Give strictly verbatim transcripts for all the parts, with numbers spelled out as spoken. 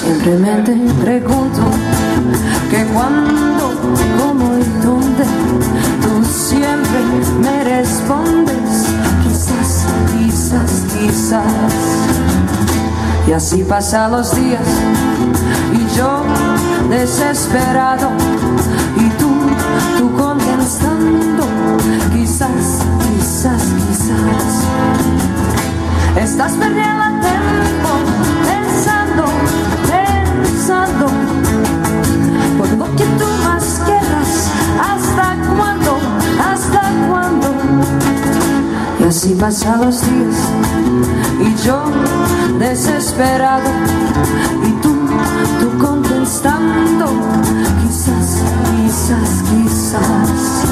Simplemente pregunto que cuándo, cómo y dónde. Tú siempre me respondes quizás, quizás, quizás. Y así pasan los días y yo desesperado y tú, tú contestando quizás, quizás, quizás. Estás perdiendo el tiempo pensando, pensando por lo que tú más quieras. ¿Hasta cuándo? ¿Hasta cuándo? Y así pasan los días y yo desesperado y tú, tú contestando quizás, quizás, quizás.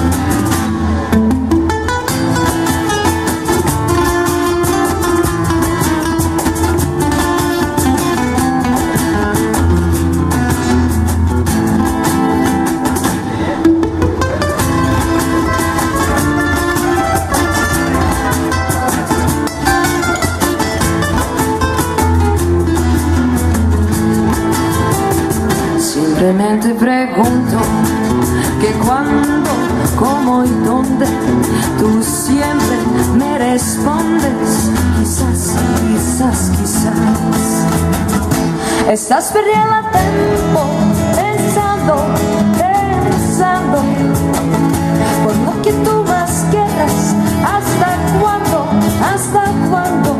Simplemente pregunto que cuándo, cómo y dónde. Tú siempre me respondes quizás, quizás, quizás. Estás perdiendo el tiempo pensando, pensando por lo que tú más quieras. ¿Hasta cuándo? ¿Hasta cuándo?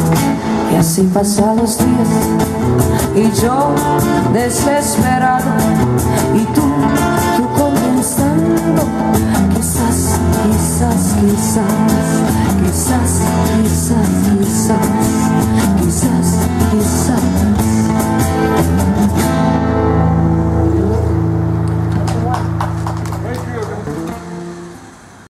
Y así pasan los días y yo desesperado